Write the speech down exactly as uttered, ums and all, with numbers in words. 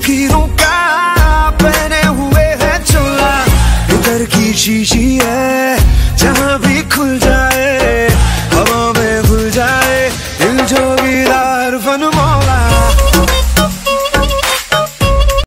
लकीरों का पहने हुए है चोला, इधर की शीशी है